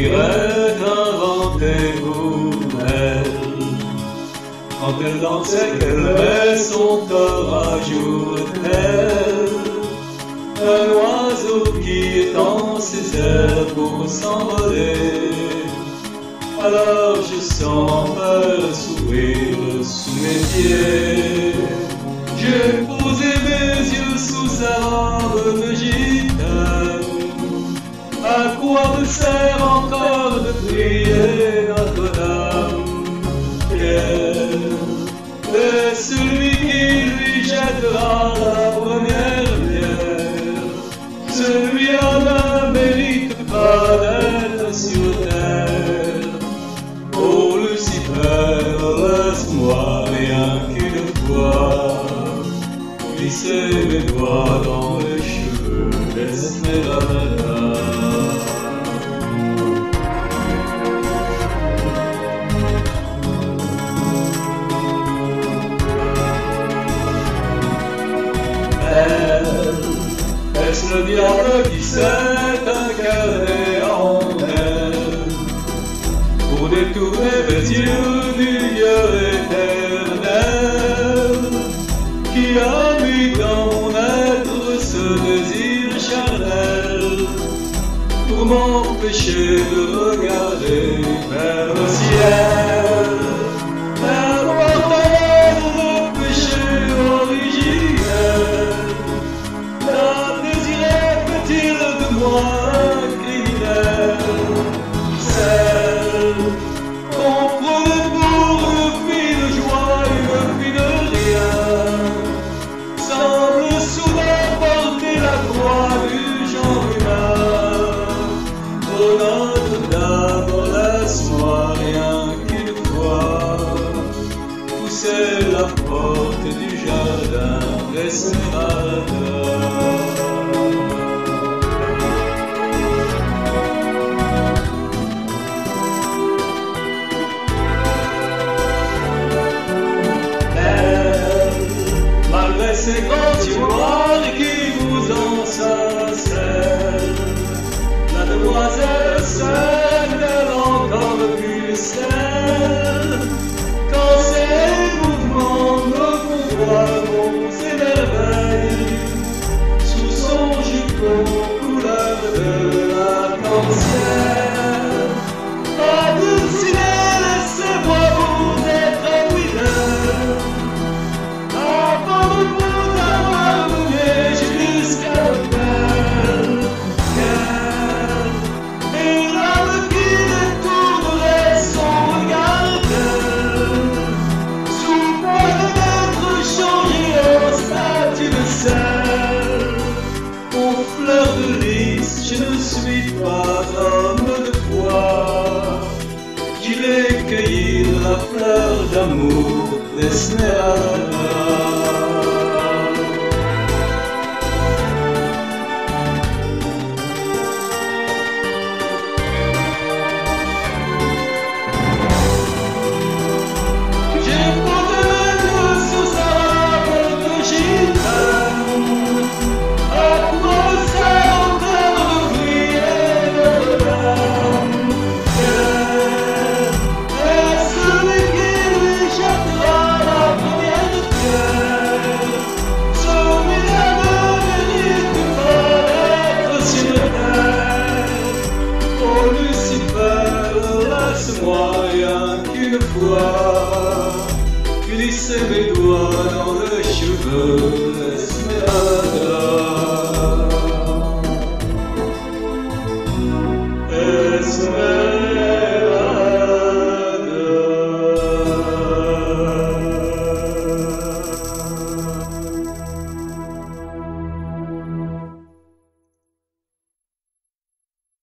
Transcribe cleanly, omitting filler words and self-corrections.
dirait inventer pour elle. Quand elle dansait, qu'elle met son corps à jour tel un oiseau qui étend ses ailes pour s'envoler. Alors je sens un sourire sous mes pieds. J'ai posé mes yeux sous sa robe de gitane. À quoi me sert encore de prier Notre-Dame? Quel est celui qui lui jettera la première pierre? Celui-là ne mérite pas d'être sur terre. Oh Lucifer, laisse-moi rien qu'une fois glisser mes doigts dans les cheveux d'Esmeralda. Est-ce le diable qui s'est incarné en elle pour détourner mes yeux du Dieu éternel qui a mis dans mon être ce désir charnel pour m'empêcher de regarder vers le ciel? L'immortel, le péché originel l'a désiré, fait-il de moi un criminel? Celle qu'on prenait pour une fille de joie, une fille de rien, semble soudain porter la croix du genre humain. Oh Notre-Dame, laisse-moi rien qu'une fois pousser la porte du jardin d'Esmeralda. Malgré ces grands yeux noirs qui vous ensorcellent, la demoiselle seule est encore plus celle. Quand ses mouvements me convoient s'émerveillent sous son jupon couleur de l'arc-en-ciel. Adoucissez, laissez-moi vous être fidèle avant de vous avoir mené jusqu'à l'autel. Et l'âme qui détournerait son regard sous peine d'être changée en statue de sel. Aux fleurs de lys, je ne suis pas homme de foi. J'irai cueillir la fleur d'amour d'Esmeralda. Laisse-moi rien qu'une fois glisser mes doigts dans les cheveux